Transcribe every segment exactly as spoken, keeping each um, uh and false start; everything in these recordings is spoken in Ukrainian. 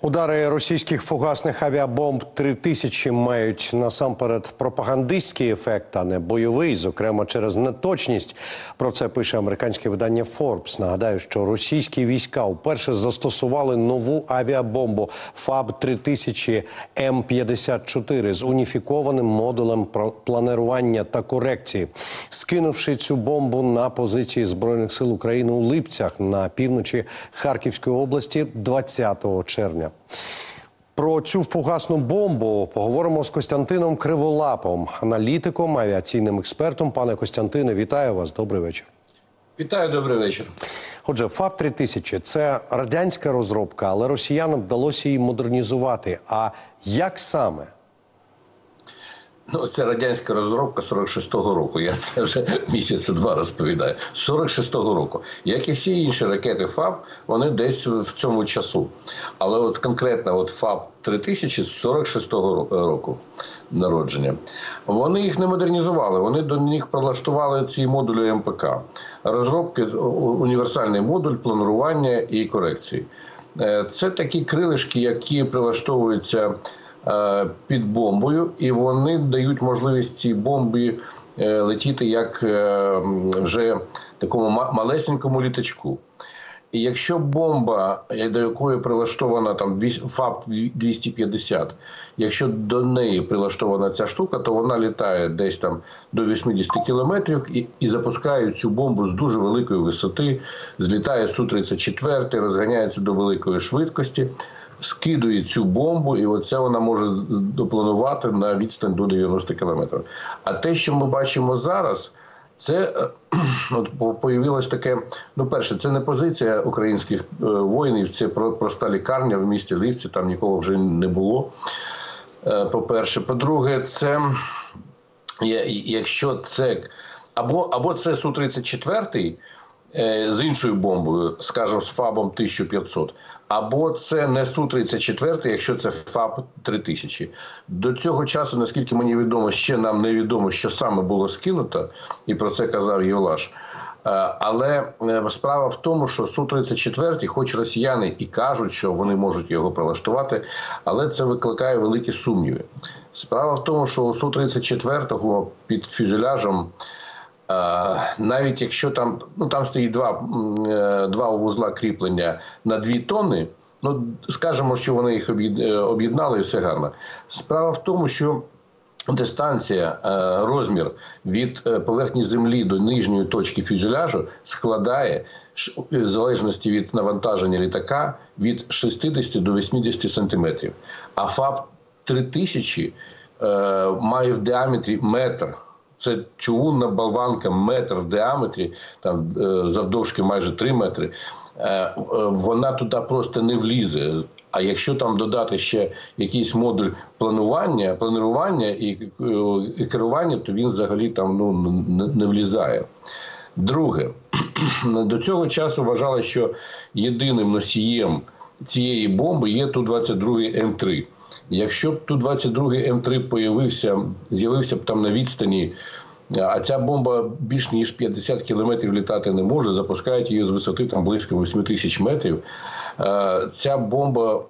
Удари російських фугасних авіабомб три тисячі мають насамперед пропагандистський ефект, а не бойовий, зокрема через неточність. Про це пише американське видання Forbes. Нагадаю, що російські війська вперше застосували нову авіабомбу ФАБ три тисячі М п'ятдесят чотири з уніфікованим модулем планування та корекції, скинувши цю бомбу на позиції Збройних сил України у Липцях на півночі Харківської області двадцятого червня. Про цю фугасну бомбу поговоримо з Костянтином Криволапом, аналітиком, авіаційним експертом. Пане Костянтине, вітаю вас. Добрий вечір. Вітаю, добрий вечір. Отже, ФАБ три тисячі – це радянська розробка, але росіянам вдалося її модернізувати. А як саме? Ну, це радянська розробка сорок шостого року. Я це вже місяця два розповідаю. сорок шостого року. Як і всі інші ракети ФАБ, вони десь в цьому часу. Але от конкретно от ФАБ три тисячі з сорок шостого року народження. Вони їх не модернізували, вони до них прилаштували ці модулі М П К. Розробки, універсальний модуль планування і корекції. Це такі крилишки, які прилаштовуються під бомбою, і вони дають можливість цій бомбі летіти як вже такому малесенькому літачку. І якщо бомба, до якої прилаштована там ФАБ двісті п'ятдесят, якщо до неї прилаштована ця штука, то вона літає десь там до вісімдесят кілометрів і, і запускає цю бомбу з дуже великої висоти, злітає Су тридцять чотири, розганяється до великої швидкості, скидує цю бомбу, і оце вона може допланувати на відстань до дев'яноста кілометрів. А те, що ми бачимо зараз, це от появилось таке, ну перше, це не позиція українських воїнів, це проста лікарня в місті Липці, там нікого вже не було, по-перше. По-друге, це, якщо це, або, або це Су тридцять чотири, з іншою бомбою, скажімо, з ФАБом тисяча п'ятсот, або це не Су тридцять чотири, якщо це ФАБ три тисячі. До цього часу, наскільки мені відомо, ще нам не відомо, що саме було скинуто, і про це казав Євлаш. Але справа в тому, що Су тридцять чотири, хоч росіяни і кажуть, що вони можуть його прилаштувати, але це викликає великі сумніви. Справа в тому, що у Су тридцять чотири під фюзеляжем, навіть якщо там, ну там стоїть два, два вузла кріплення на дві тонни, ну скажемо, що вони їх об'єднали і все гарно. Справа в тому, що дистанція, розмір від поверхні землі до нижньої точки фюзеляжу складає, в залежності від навантаження літака, від шістдесят до вісімдесят сантиметрів. А ФАБ три тисячі має в діаметрі метр. Це чугунна болванка, метр в діаметрі, там завдовжки майже три метри. Вона туди просто не влізе. А якщо там додати ще якийсь модуль планування, планування і, і керування, то він взагалі там ну, не влізає. Друге, до цього часу вважали, що єдиним носієм цієї бомби є Ту двадцять два М три. Якщо б Ту двадцять два М три появився, з'явився б там на відстані, а ця бомба більш ніж п'ятдесят кілометрів літати не може, запускають її з висоти там близько восьми тисяч метрів. Ця бомба,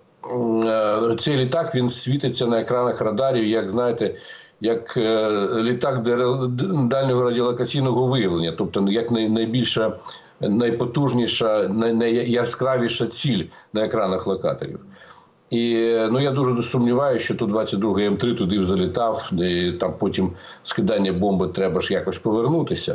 цей літак, він світиться на екранах радарів, як, знаєте, як літак дальнього радіолокаційного виявлення, тобто як найбільша, найпотужніша, найяскравіша ціль на екранах локаторів. І ну, я дуже сумніваюся, що Ту двадцять два М три туди залітав, і там потім скидання бомби треба ж якось повернутися.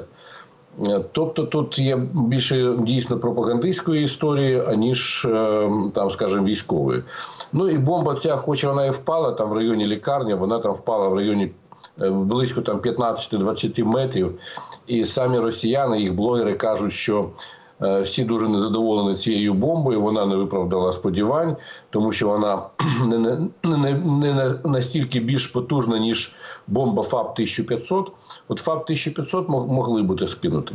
Тобто тут є більше дійсно пропагандистської історії, аніж, там, скажімо, військової. Ну і бомба ця, хоч вона і впала там в районі лікарні, вона там впала в районі близько там п'ятнадцяти-двадцяти метрів. І самі росіяни, їх блогери кажуть, що всі дуже незадоволені цією бомбою, вона не виправдала сподівань, тому що вона не, не, не, не настільки більш потужна, ніж бомба ФАБ тисяча п'ятсот. От ФАБ тисяча п'ятсот могли бути скинути.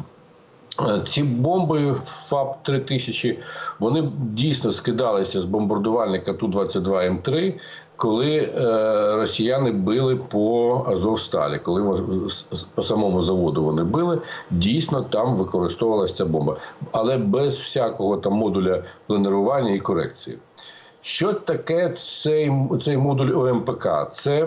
Ці бомби ФАБ три тисячі, вони дійсно скидалися з бомбардувальника Ту двадцять два М три, коли е, росіяни били по Азовсталі, коли по самому заводу вони били, дійсно там використовувалася ця бомба. Але без всякого там модуля планування і корекції. Що таке цей, цей модуль О М П К? Це,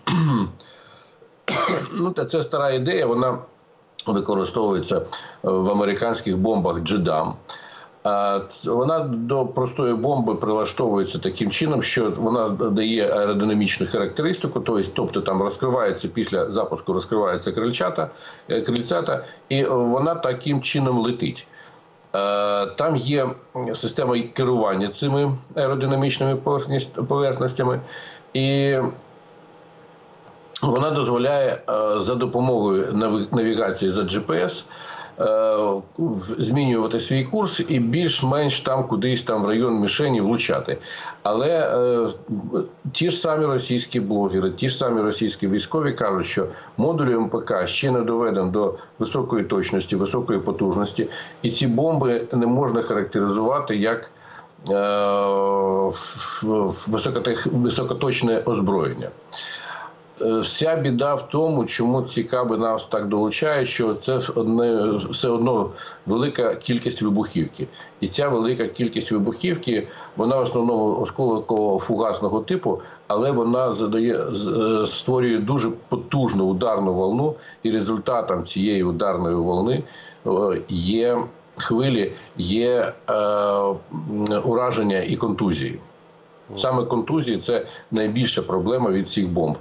ну, це стара ідея, вона використовується в американських бомбах Джедам. Вона до простої бомби прилаштовується таким чином, що вона дає аеродинамічну характеристику, тобто там розкривається після запуску розкривається крильчата, крильцята, і вона таким чином летить. Там є система керування цими аеродинамічними поверхностями, і вона дозволяє за допомогою навігації за Джі Пі Ес змінювати свій курс і більш-менш там кудись там в район мішені влучати. Але е, ті ж самі російські блогери, ті ж самі російські військові кажуть, що модуль О М П К ще не доведен до високої точності, високої потужності, і ці бомби не можна характеризувати як е, високоточне озброєння. Вся біда в тому, чому цікаво нас так долучають, що це одне, все одно велика кількість вибухівки. І ця велика кількість вибухівки, вона в основному осколково-фугасного типу, але вона задає, створює дуже потужну ударну волну, і результатом цієї ударної волни є хвилі, є е, ураження і контузії. Саме контузії – це найбільша проблема від всіх бомб.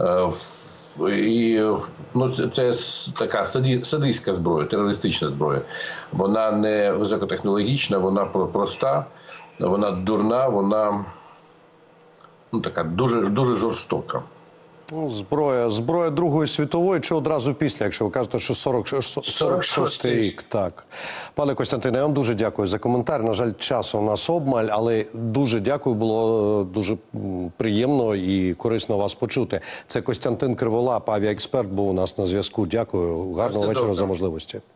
І, ну, це, це така садистська зброя, терористична зброя. Вона не високотехнологічна, вона проста, вона дурна, вона, ну, така дуже, дуже жорстока. Ну, зброя, зброя Другої світової чи одразу після, якщо ви кажете, що сорок шостий рік. Так. Пане Костянтине, я вам дуже дякую за коментар. На жаль, часу у нас обмаль, але дуже дякую, було дуже приємно і корисно вас почути. Це Костянтин Криволап, авіаексперт, був у нас на зв'язку. Дякую. Гарного вечора за можливості.